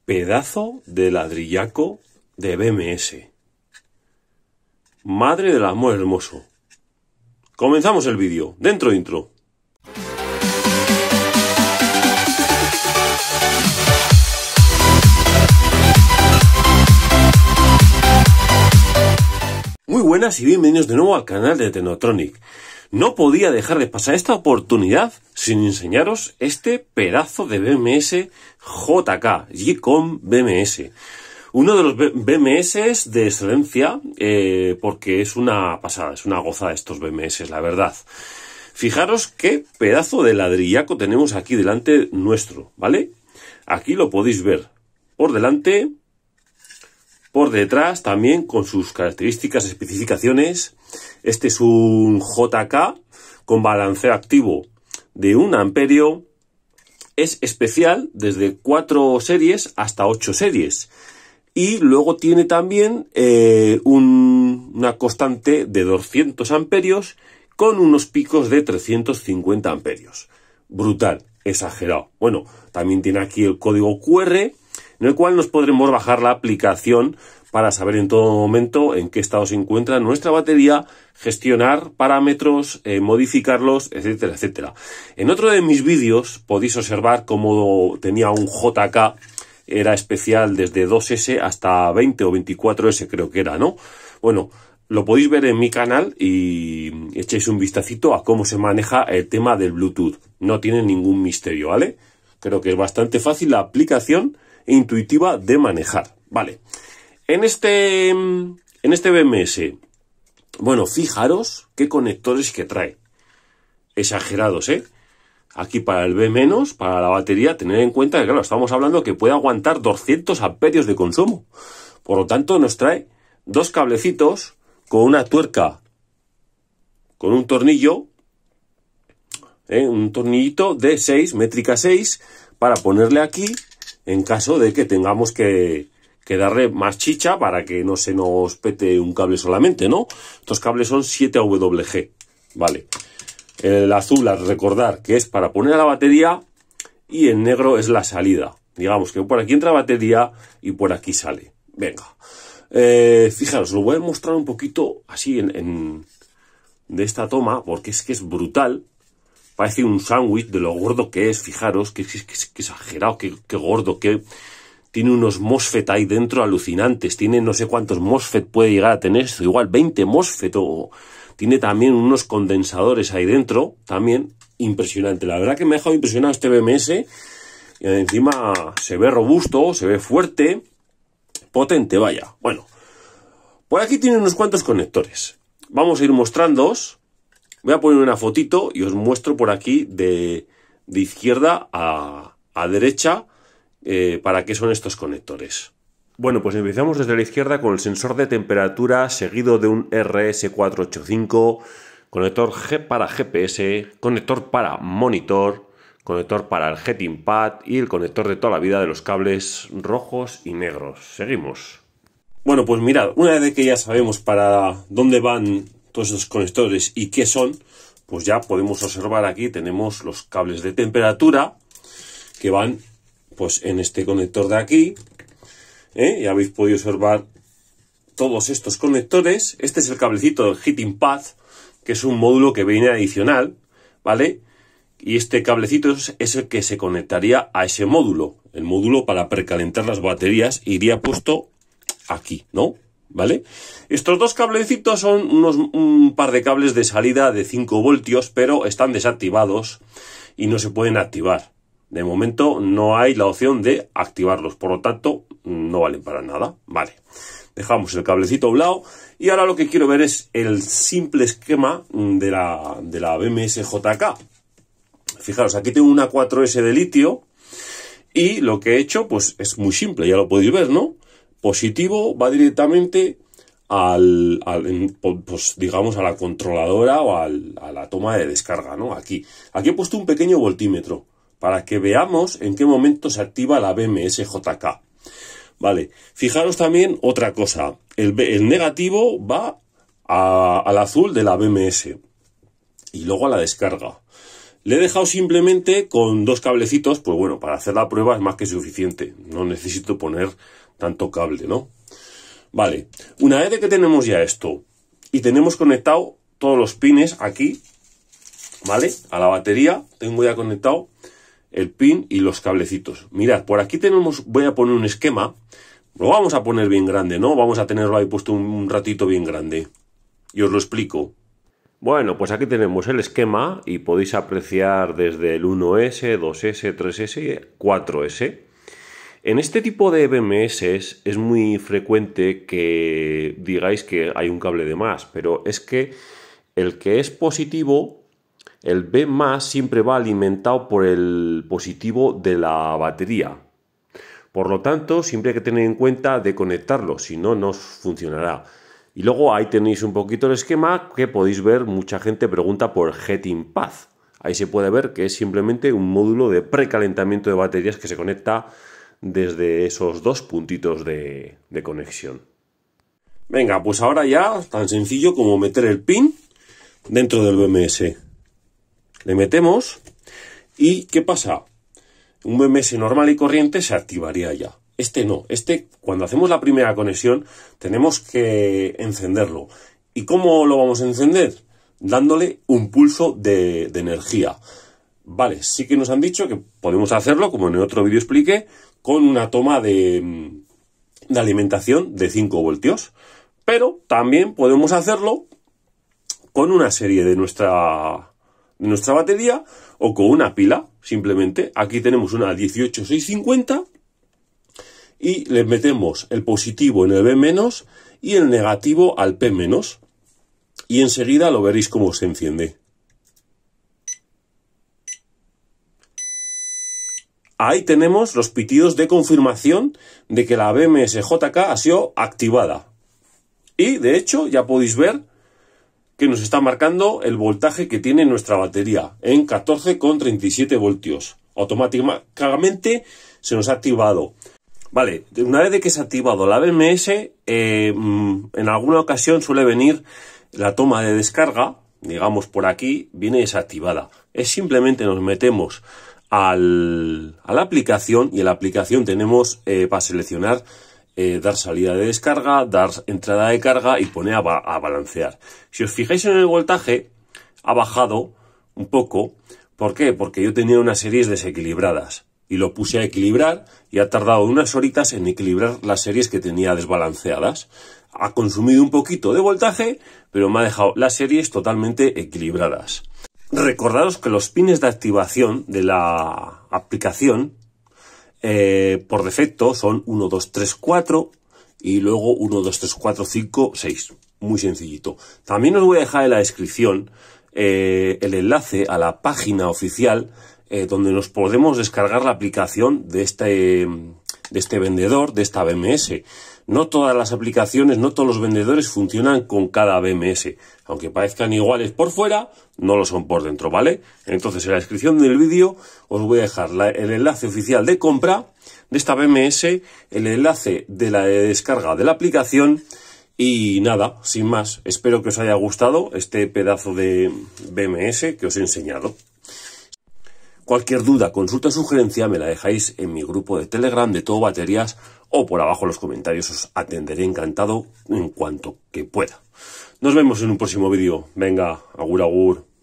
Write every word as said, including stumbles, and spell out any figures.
pedazo de ladrillaco de B M S. Madre del amor hermoso. Comenzamos el vídeo. Dentro intro. Muy buenas y bienvenidos de nuevo al canal de Technotronic. No podía dejar de pasar esta oportunidad sin enseñaros este pedazo de B M S J K, G-Com B M S. Uno de los B M S de excelencia, eh, porque es una pasada, es una gozada estos B M S, la verdad. Fijaros qué pedazo de ladrillaco tenemos aquí delante nuestro, ¿vale? Aquí lo podéis ver por delante, por detrás también con sus características, especificaciones. Este es un J K con balanceo activo de un amperio. Es especial desde cuatro series hasta ocho series. Y luego tiene también eh, un, una constante de doscientos amperios con unos picos de trescientos cincuenta amperios. Brutal, exagerado. Bueno, también tiene aquí el código Q R, en el cual nos podremos bajar la aplicación para saber en todo momento en qué estado se encuentra nuestra batería, gestionar parámetros, eh, modificarlos, etcétera, etcétera. En otro de mis vídeos podéis observar cómo tenía un J K, era especial desde dos ese hasta veinte o veinticuatro ese creo que era, ¿no? Bueno, lo podéis ver en mi canal y echéis un vistacito a cómo se maneja el tema del Bluetooth. No tiene ningún misterio, ¿vale? Creo que es bastante fácil la aplicación e intuitiva de manejar, ¿vale? En este, en este B M S, bueno, fijaros qué conectores que trae. Exagerados, ¿eh? Aquí para el B menos, para la batería, tener en cuenta que, claro, estamos hablando que puede aguantar doscientos amperios de consumo. Por lo tanto, nos trae dos cablecitos con una tuerca, con un tornillo, ¿eh? Un tornillito de seis, métrica seis, para ponerle aquí en caso de que tengamos que... que darle más chicha para que no se nos pete un cable solamente, ¿no? Estos cables son siete A W G, vale. El azul, al recordar que es para poner a la batería, y el negro es la salida. Digamos que por aquí entra la batería y por aquí sale. Venga. Eh, fijaros, lo voy a mostrar un poquito así en, en de esta toma, porque es que es brutal. Parece un sándwich de lo gordo que es. Fijaros, que, que, que, que exagerado, que, que gordo, que... Tiene unos MOSFET ahí dentro alucinantes. Tiene no sé cuántos MOSFET puede llegar a tener esto. Igual veinte MOSFET. O tiene también unos condensadores ahí dentro. También impresionante. La verdad que me ha dejado impresionado este B M S. Y encima se ve robusto, se ve fuerte. Potente, vaya. Bueno. Por aquí tiene unos cuantos conectores. Vamos a ir mostrándoos. Voy a poner una fotito y os muestro por aquí de, de izquierda a, a derecha. Eh, ¿Para qué son estos conectores? Bueno, pues empezamos desde la izquierda con el sensor de temperatura seguido de un R S cuatrocientos ochenta y cinco, conector G para G P S, conector para monitor, conector para el heating pad y el conector de toda la vida de los cables rojos y negros. Seguimos. Bueno, pues mirad, una vez que ya sabemos para dónde van todos esos conectores y qué son, pues ya podemos observar aquí, tenemos los cables de temperatura que van pues en este conector de aquí, ¿eh? Ya habéis podido observar todos estos conectores. Este es el cablecito del heating pad, que es un módulo que viene adicional, ¿vale? Y este cablecito es el que se conectaría a ese módulo. El módulo para precalentar las baterías iría puesto aquí, ¿no? ¿Vale? Estos dos cablecitos son unos, un par de cables de salida de cinco voltios, pero están desactivados y no se pueden activar. De momento no hay la opción de activarlos, por lo tanto no valen para nada. Vale, dejamos el cablecito a un lado y ahora lo que quiero ver es el simple esquema de la, de la B M S J K. Fijaros, aquí tengo una cuatro ese de litio y lo que he hecho pues es muy simple, ya lo podéis ver, ¿no? Positivo va directamente al, al pues digamos a la controladora o al, a la toma de descarga, ¿no? Aquí, aquí he puesto un pequeño voltímetro para que veamos en qué momento se activa la B M S J K. Vale, fijaros también otra cosa. El, el negativo va a, al azul de la B M S y luego a la descarga. Le he dejado simplemente con dos cablecitos, pues bueno, para hacer la prueba es más que suficiente. No necesito poner tanto cable, ¿no? Vale, una vez que tenemos ya esto y tenemos conectado todos los pines aquí, ¿vale? A la batería tengo ya conectado el pin y los cablecitos. Mirad, por aquí tenemos, voy a poner un esquema, lo vamos a poner bien grande, ¿no? Vamos a tenerlo ahí puesto un ratito bien grande. Y os lo explico. Bueno, pues aquí tenemos el esquema y podéis apreciar desde el uno ese, dos ese, tres ese y cuatro ese. En este tipo de B M S es muy frecuente que digáis que hay un cable de más, pero es que el que es positivo, el B más, siempre va alimentado por el positivo de la batería. Por lo tanto, siempre hay que tener en cuenta de conectarlo, si no, no funcionará. Y luego ahí tenéis un poquito el esquema que podéis ver, mucha gente pregunta por Heating Path. Ahí se puede ver que es simplemente un módulo de precalentamiento de baterías que se conecta desde esos dos puntitos de, de conexión. Venga, pues ahora ya tan sencillo como meter el pin dentro del B M S. Le metemos y ¿qué pasa? Un B M S normal y corriente se activaría ya. Este no, este cuando hacemos la primera conexión tenemos que encenderlo. ¿Y cómo lo vamos a encender? Dándole un pulso de, de energía. Vale, sí que nos han dicho que podemos hacerlo, como en el otro vídeo expliqué, con una toma de, de alimentación de cinco voltios. Pero también podemos hacerlo con una serie de nuestra, de nuestra batería o con una pila, simplemente. Aquí tenemos una dieciocho seiscientos cincuenta y le metemos el positivo en el B menos y el negativo al P menos. Y enseguida lo veréis cómo se enciende. Ahí tenemos los pitidos de confirmación de que la B M S J K ha sido activada. Y de hecho ya podéis ver que nos está marcando el voltaje que tiene nuestra batería en catorce coma treinta y siete voltios. Automáticamente se nos ha activado. Vale, una vez de que se ha activado la B M S, eh, en alguna ocasión suele venir la toma de descarga, digamos por aquí, viene desactivada. Es simplemente nos metemos al, a la aplicación y en la aplicación tenemos eh, para seleccionar eh, dar salida de descarga, dar entrada de carga y poner a, ba a balancear. Si os fijáis en el voltaje, ha bajado un poco. ¿Por qué? Porque yo tenía unas series desequilibradas y lo puse a equilibrar y ha tardado unas horitas en equilibrar las series que tenía desbalanceadas. Ha consumido un poquito de voltaje, pero me ha dejado las series totalmente equilibradas. Recordaros que los pines de activación de la aplicación eh, por defecto son uno, dos, tres, cuatro y luego uno, dos, tres, cuatro, cinco, seis. Muy sencillito. También os voy a dejar en la descripción eh, el enlace a la página oficial eh, donde nos podemos descargar la aplicación de este, de este vendedor, de esta B M S. No todas las aplicaciones, no todos los vendedores funcionan con cada B M S. Aunque parezcan iguales por fuera, no lo son por dentro, ¿vale? Entonces, en la descripción del vídeo os voy a dejar la, el enlace oficial de compra de esta B M S, el enlace de la descarga de la aplicación y nada, sin más. Espero que os haya gustado este pedazo de B M S que os he enseñado. Cualquier duda, consulta o sugerencia me la dejáis en mi grupo de Telegram de Todo Baterías o por abajo en los comentarios. Os atenderé encantado en cuanto que pueda. Nos vemos en un próximo vídeo. Venga, agur agur.